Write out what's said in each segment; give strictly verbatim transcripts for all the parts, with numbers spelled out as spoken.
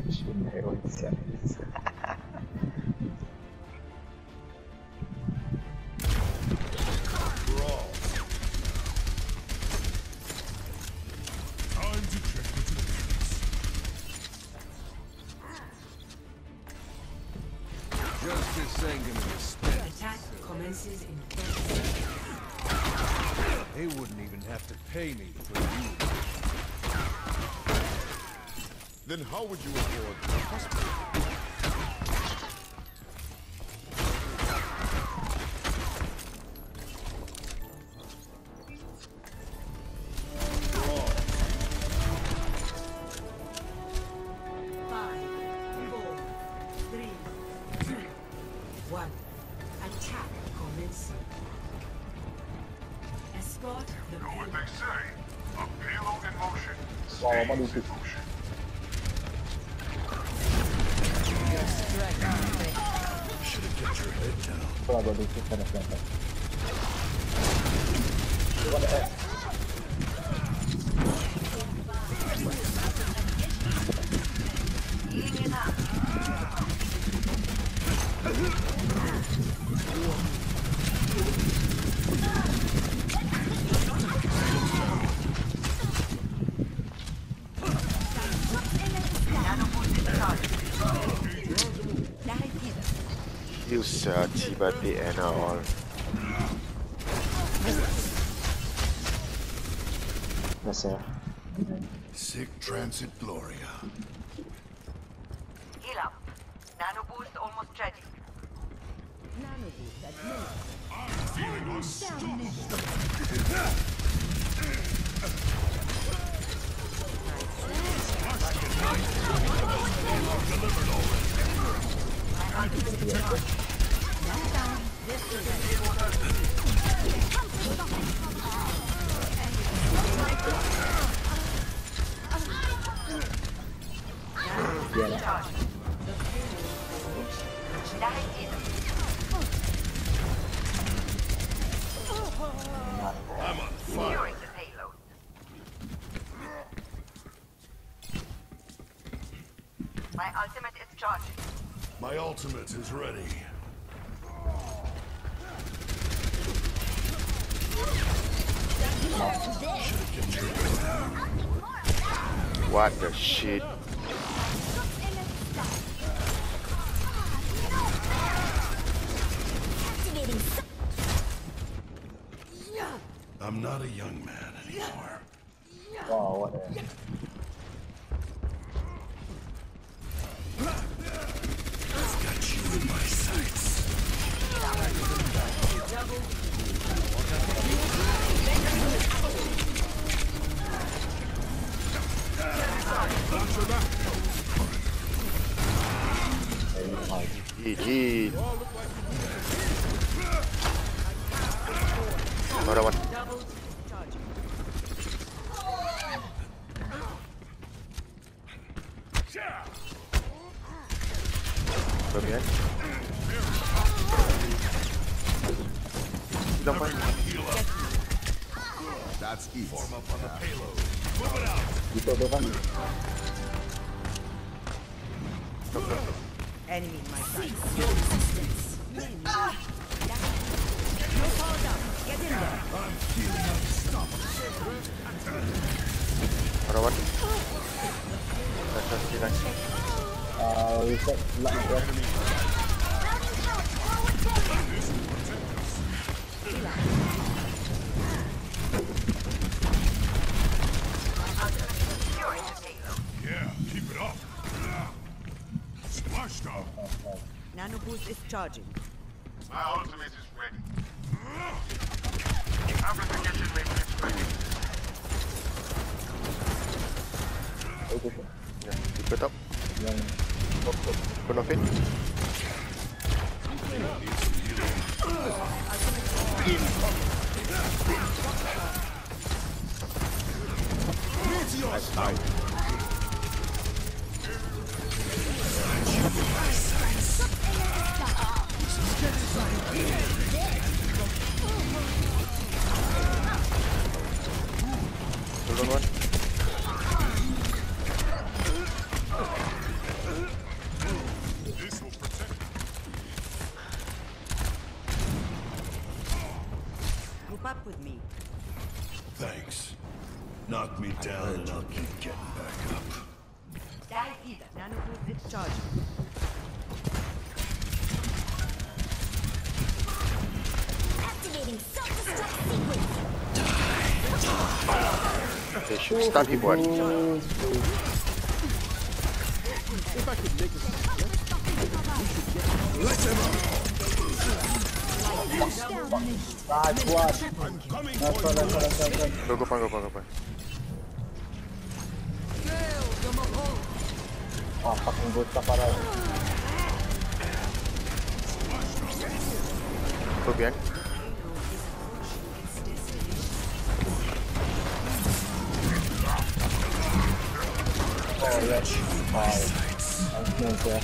Scinneronziales. They wouldn't even have to pay me for you. Then how would you afford a hospital? Five, four, three, one. Attack commencing. Escort the Know what payload. they say? A payload in motion. Wow, Stays what is in it? motion. Should have kept your head down. Ito agad dito sa nasyanta. What the heck? Use uh, T-Bat the N R all. Yes, sir. Sick transit Gloria. Heal up. Nano boost almost ready. I'm on fire. Securing the payload. My ultimate is charging. My ultimate is ready. What the shit? I'm not a young man anymore. Wow, what the heck? I've got you in my sights. Heat, heat. Another one. From here. Don't find That's easy. Form up on the payload. Move it out. Dito, dito. Enemy in my sight. No resistance. No fall down. Get in there. I'm feeling unstoppable. Another one. Nice, nice, nice. Uh, reset light enemy. Securing the payload. Yeah, keep it up. Splashed up. Nano boost is charging. My ultimate is ready. Amplification matrix ready. Ito siya. Yeah, keep it up. Yung Put off it. Nice, nice. Hold on one. Knock me down and I'll keep getting back up. Nano boost is charging. Activating self-destruct sequence. They should stun him one. If I could make a Let them out! Ah, squad. I'm coming That's for fine, you. that's fine, that's fine, that's fine. Go, go, pan, go, pan, go, pan. Ah, fucking good stuff around. Go behind. Oh, yes. Wow. I'm smooth there.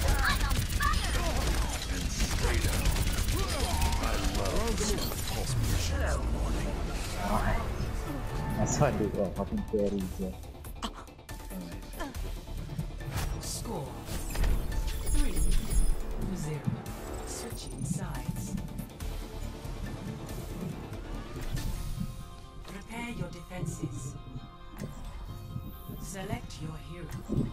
That's why I do that. Fucking carries there. Score three zero. Switching sides. Prepare your defenses. Select your hero.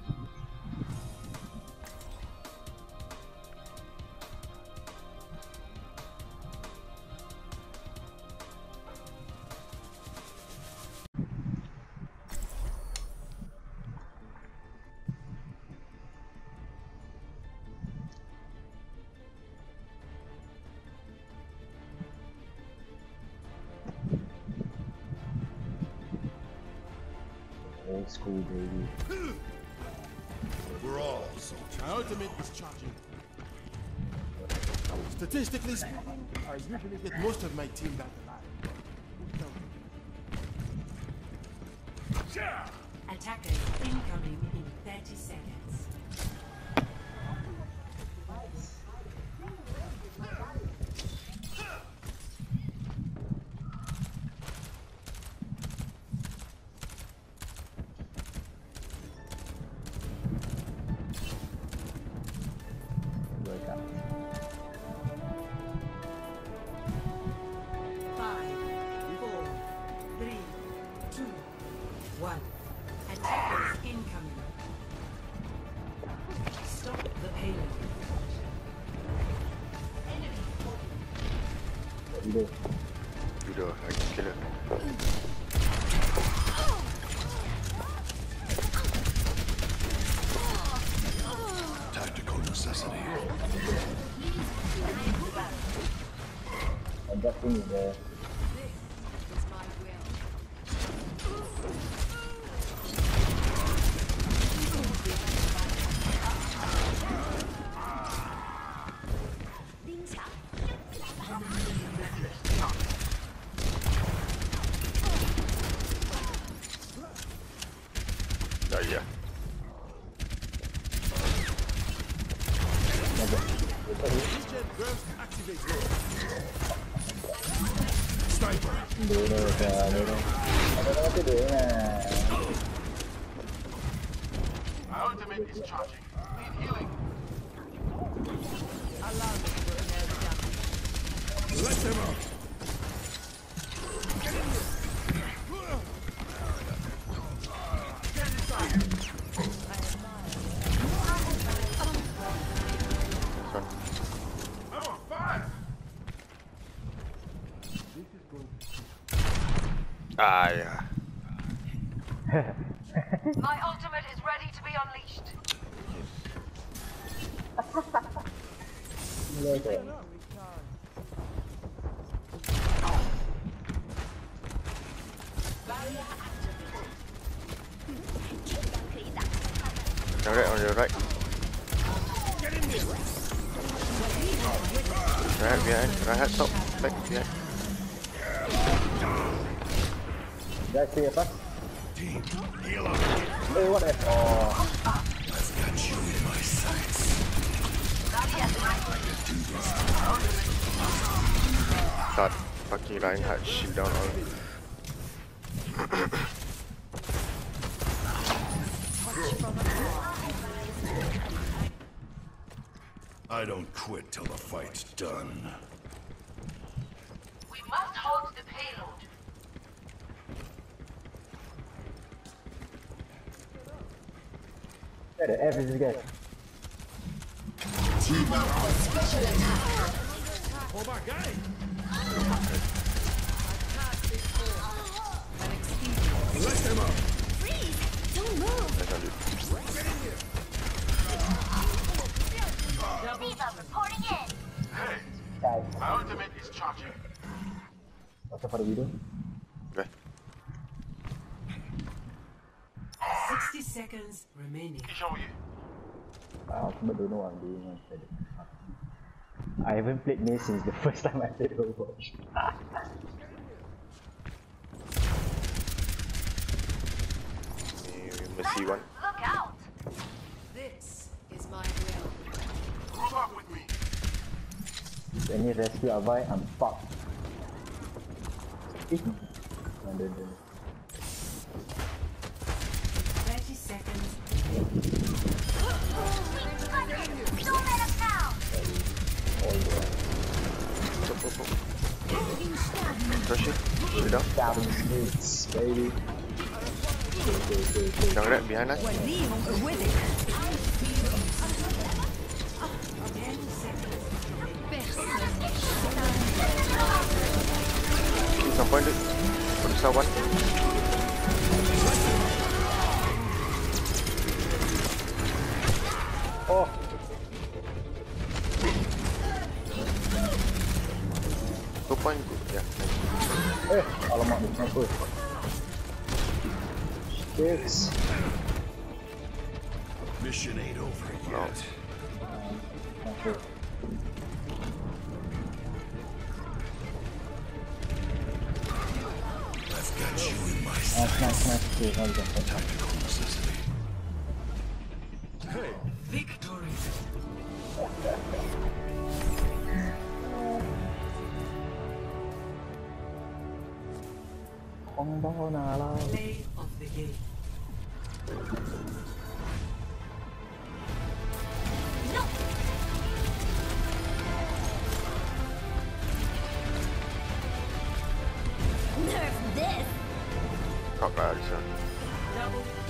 Old school, baby. We're all soldiers. My ultimate is charging. Statistically speaking, I usually get most of my team back alive. Attackers incoming in thirty seconds. Wake up. Five, four, three, two, one. Attackers incoming. Stop the payload. What you do? You do, I can kill her. Tactical necessity. And that thing is there. Oh yeah. Regen burst activated. Sniper! Don't know what, uh, I don't know. I don't know what to do, man. My ultimate is charging. Need healing. Let them out! I'm on fire. Ah yeah. My ultimate is ready to be unleashed. Later. Alright, on your right. Right behind, right top, back behind. That's it, huh? Team, heal up. Hey, what the? Oh. I've got you in my sights. Start fucking Reinhardt shield down on him. I don't quit till the fight's done. We must hold the payload. Where the F is this guy? Freeze! Don't move! Nice one, dude. Viva reporting in. Hey, Guys, my ultimate is charging. what's up for the video? Okay. sixty seconds remaining. Kishan with you. I ultimate don't know what I'm doing. Once I, did. I haven't played Maze since the first time I played Overwatch. We must see one. Look out. This is my will. Group up with me. Any rescue Avai, I'm fucked. Eh? No, no, no. thirty seconds. Don't let us down. Stop, stop, stop. Rush it. Shoot down. Stabbing snakes, baby. Young rat behind us. وليهم قوتك. ten seconds. Shoot some point, dude. For the south one. Oh! Two point. Yeah. Nice. Eh! Alamak, ni sniper. Six. Mission ain't over No. yet. Sniper. I've got you in my Nice, sights. nice, nice. Okay, hold on. Tactical necessity. Hey, Victory. Không bao nào đâu. Play of the game. Nerf this! Cock lah, this one. Double